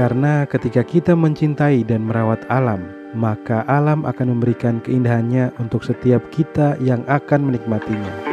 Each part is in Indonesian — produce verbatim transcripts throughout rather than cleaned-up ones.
Karena ketika kita mencintai dan merawat alam, maka alam akan memberikan keindahannya untuk setiap kita yang akan menikmatinya.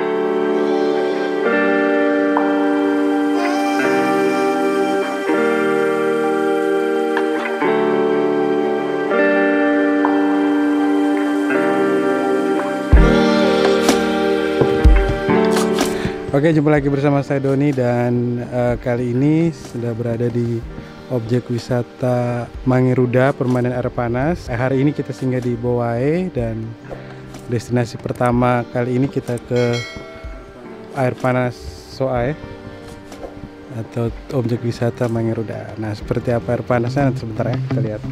Oke, jumpa lagi bersama saya Doni dan uh, kali ini sudah berada di objek wisata Mangeruda, permainan air panas. Eh, hari ini kita singgah di Bowae dan destinasi pertama kali ini kita ke air panas Soae atau objek wisata Mangeruda. Nah, seperti apa air panasnya nanti sebentar ya kita lihat.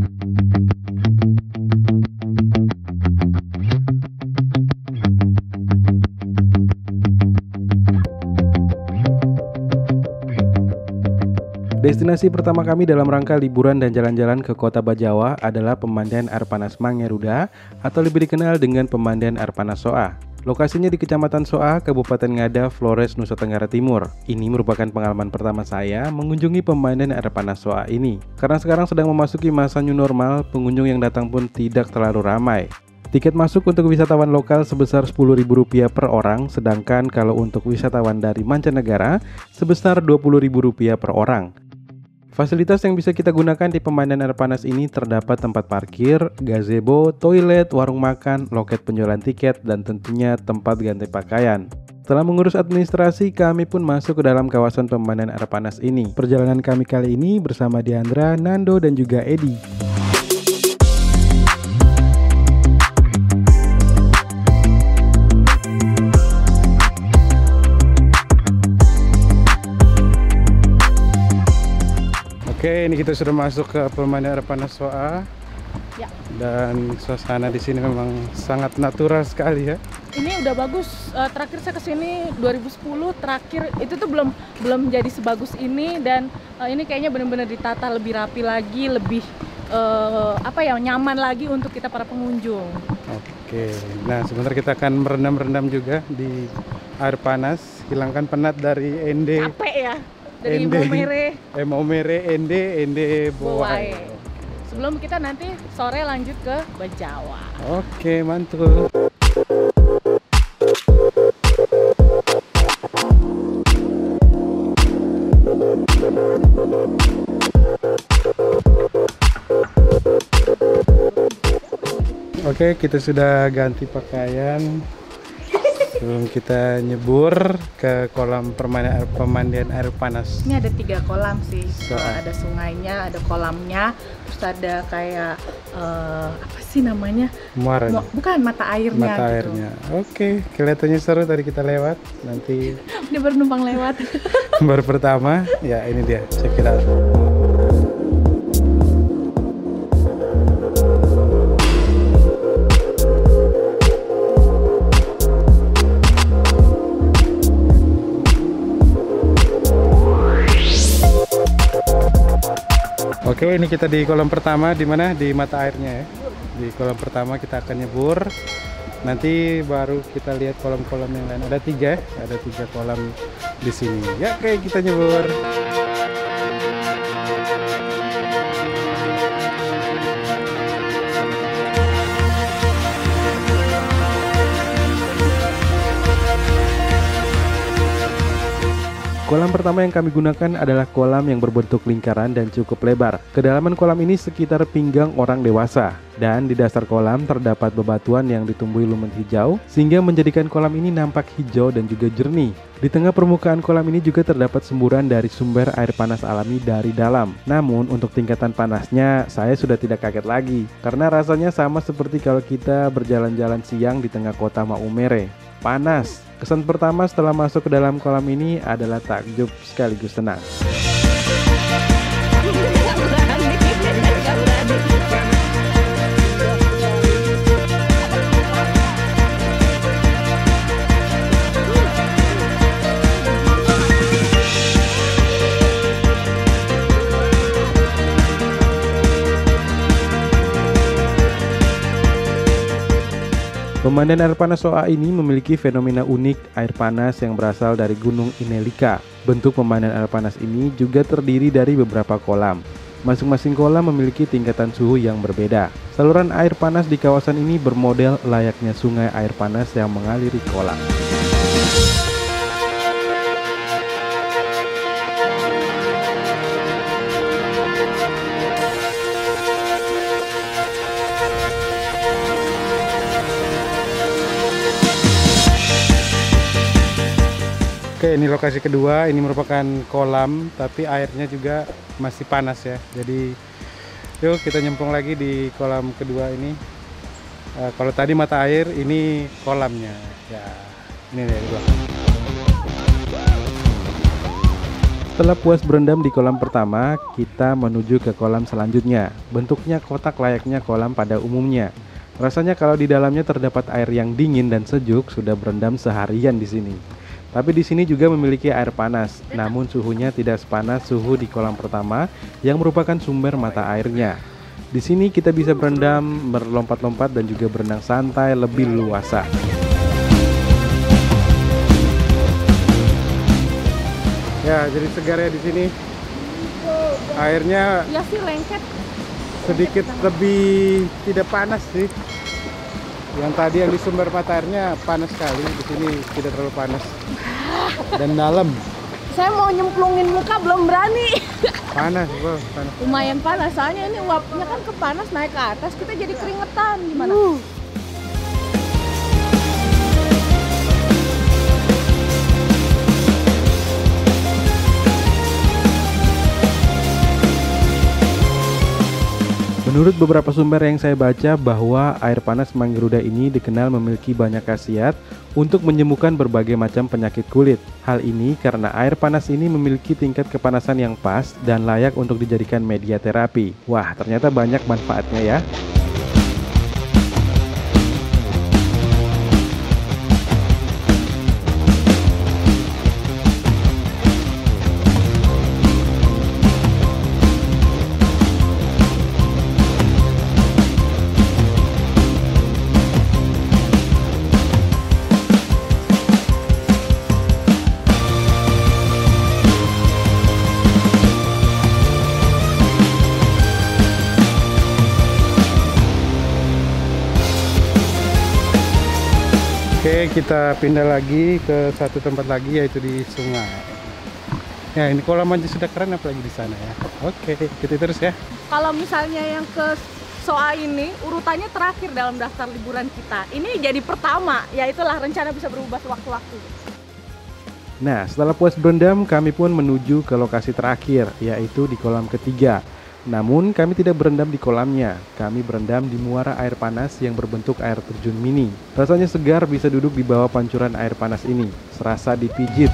Destinasi pertama kami dalam rangka liburan dan jalan-jalan ke kota Bajawa adalah pemandian air panas Mangeruda atau lebih dikenal dengan pemandian air panas Soa. Lokasinya di Kecamatan Soa, Kabupaten Ngada, Flores, Nusa Tenggara Timur. Ini merupakan pengalaman pertama saya mengunjungi pemandian air panas Soa ini. Karena sekarang sedang memasuki masa new normal, pengunjung yang datang pun tidak terlalu ramai. Tiket masuk untuk wisatawan lokal sebesar sepuluh ribu rupiah per orang, sedangkan kalau untuk wisatawan dari mancanegara sebesar dua puluh ribu rupiah per orang. Fasilitas yang bisa kita gunakan di pemandian air panas ini terdapat tempat parkir, gazebo, toilet, warung makan, loket penjualan tiket, dan tentunya tempat ganti pakaian. Setelah mengurus administrasi, kami pun masuk ke dalam kawasan pemandian air panas ini. Perjalanan kami kali ini bersama Diandra, Nando, dan juga Edi. Oke, ini kita sudah masuk ke pemandian air panas Soa. Ya. Dan suasana di sini memang sangat natural sekali ya. Ini udah bagus. Uh, terakhir saya kesini dua ribu sepuluh, terakhir itu tuh belum belum jadi sebagus ini dan uh, ini kayaknya benar-benar ditata lebih rapi lagi, lebih uh, apa ya nyaman lagi untuk kita para pengunjung. Oke, nah sebentar kita akan merendam-rendam juga di air panas, hilangkan penat dari Ende. Capek ya. Dari Ende, Maumere, eh, Maumere, Ende, Ende, Bowae. Sebelum kita nanti sore lanjut ke Bajawa. Oke, mantul. Oke, kita sudah ganti pakaian. Sebelum kita nyebur ke kolam permainan pemandian air panas. Ini ada tiga kolam sih. So, ada sungainya, ada kolamnya, terus ada kayak uh, apa sih namanya? Muara. Bukan mata airnya. Mata gitu. airnya. Oke, kelihatannya seru tadi kita lewat. Nanti. Dia baru numpang lewat. Baru pertama, ya ini dia. Check it out. Oke, ini kita di kolam pertama, di mana? Di mata airnya ya. Di kolam pertama kita akan nyebur. Nanti baru kita lihat kolam-kolam yang lain. Ada tiga, ada tiga kolam di sini. Ya, oke kita nyebur. Kolam pertama yang kami gunakan adalah kolam yang berbentuk lingkaran dan cukup lebar. Kedalaman kolam ini sekitar pinggang orang dewasa. Dan di dasar kolam terdapat bebatuan yang ditumbuhi lumen hijau, sehingga menjadikan kolam ini nampak hijau dan juga jernih. Di tengah permukaan kolam ini juga terdapat semburan dari sumber air panas alami dari dalam. Namun untuk tingkatan panasnya saya sudah tidak kaget lagi, karena rasanya sama seperti kalau kita berjalan-jalan siang di tengah kota Maumere. Panas. Kesan pertama setelah masuk ke dalam kolam ini adalah takjub sekaligus tenang. Pemandian air panas Soa ini memiliki fenomena unik air panas yang berasal dari Gunung Inelika. Bentuk pemandian air panas ini juga terdiri dari beberapa kolam. Masing-masing kolam memiliki tingkatan suhu yang berbeda. Saluran air panas di kawasan ini bermodel layaknya sungai air panas yang mengaliri kolam. Oke, ini lokasi kedua. Ini merupakan kolam, tapi airnya juga masih panas ya. Jadi, yuk kita nyemplung lagi di kolam kedua ini. Uh, kalau tadi mata air, ini kolamnya. Ya, ini nih dua. Setelah puas berendam di kolam pertama, kita menuju ke kolam selanjutnya. Bentuknya kotak layaknya kolam pada umumnya. Rasanya kalau di dalamnya terdapat air yang dingin dan sejuk, sudah berendam seharian di sini. Tapi di sini juga memiliki air panas, namun suhunya tidak sepanas suhu di kolam pertama yang merupakan sumber mata airnya. Di sini kita bisa berendam, berlompat-lompat dan juga berenang santai lebih luasa. Ya, jadi segar ya di sini. Airnya ya sih lengket. Sedikit lebih tidak panas sih. Yang tadi yang di sumber mata airnya panas sekali, di sini tidak terlalu panas dan dalam. Saya mau nyemplungin muka belum berani. Panas, bro, panas. Lumayan panas, soalnya ini uapnya kan ke panas naik ke atas, kita jadi keringetan gimana? Uh. Menurut beberapa sumber yang saya baca bahwa air panas Manggaruda ini dikenal memiliki banyak khasiat untuk menyembuhkan berbagai macam penyakit kulit. Hal ini karena air panas ini memiliki tingkat kepanasan yang pas dan layak untuk dijadikan media terapi. Wah, ternyata banyak manfaatnya ya. Oke, kita pindah lagi ke satu tempat lagi, yaitu di sungai. Ya, ini kolam aja sudah keren, apalagi di sana ya. Oke, kita terus ya. Kalau misalnya yang ke Soa ini urutannya terakhir dalam daftar liburan kita. Ini jadi pertama, ya itulah rencana bisa berubah sewaktu-waktu. Nah, setelah puas berendam, kami pun menuju ke lokasi terakhir, yaitu di kolam ketiga. Namun kami tidak berendam di kolamnya, kami berendam di muara air panas yang berbentuk air terjun mini. Rasanya segar bisa duduk di bawah pancuran air panas ini, serasa dipijit.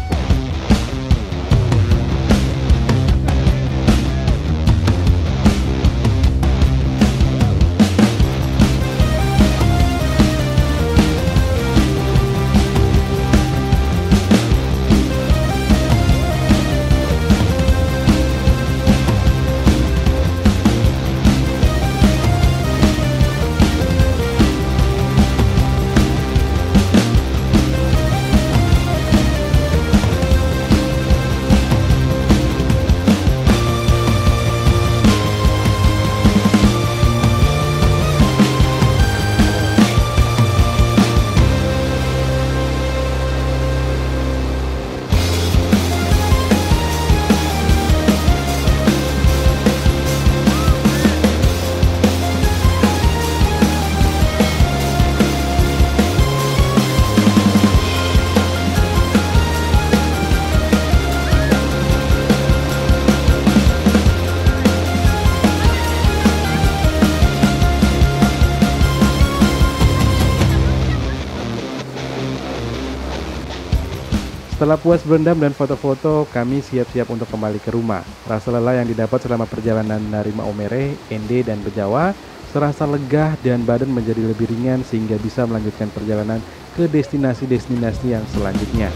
Setelah puas berendam dan foto-foto, kami siap-siap untuk kembali ke rumah. Rasa lelah yang didapat selama perjalanan dari Maumere, Ende, dan Bejawa serasa lega dan badan menjadi lebih ringan sehingga bisa melanjutkan perjalanan ke destinasi-destinasi yang selanjutnya.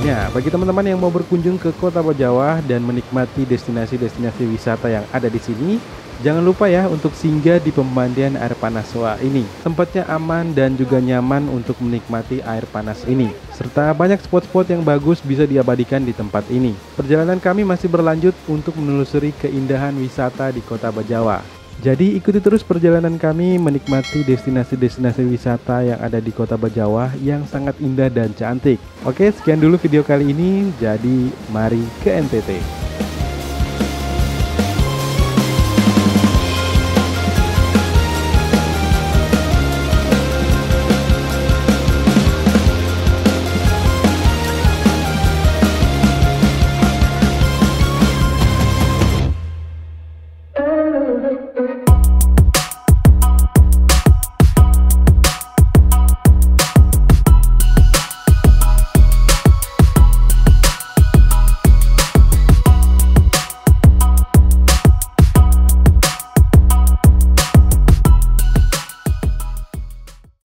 Ya, bagi teman-teman yang mau berkunjung ke Kota Bajawa dan menikmati destinasi-destinasi wisata yang ada di sini, jangan lupa ya untuk singgah di pemandian air panas Soa ini. Tempatnya aman dan juga nyaman untuk menikmati air panas ini. Serta banyak spot-spot yang bagus bisa diabadikan di tempat ini. Perjalanan kami masih berlanjut untuk menelusuri keindahan wisata di Kota Bajawa. Jadi ikuti terus perjalanan kami menikmati destinasi-destinasi wisata yang ada di Kota Bajawa yang sangat indah dan cantik. Oke, sekian dulu video kali ini. Jadi mari ke N T T.